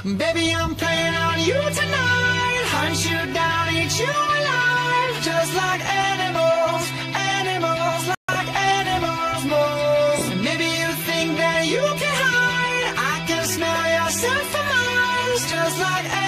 Baby, I'm playing on you tonight. Hunt you down, eat you alive. Just like animals, animals, like animals most. And maybe you think that you can hide. I can smell yourself from miles. Just like animals.